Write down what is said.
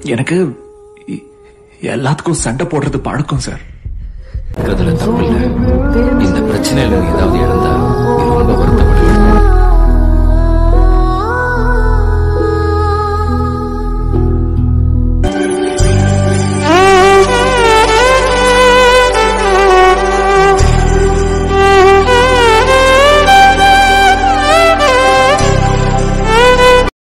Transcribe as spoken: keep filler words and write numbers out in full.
எனக்கு எல்லாத்துக்கும் சண்டை போடுறது பழக்கம் சார். தப்பு இல்ல. இந்த பிரச்சனையில நீ ஏதாவது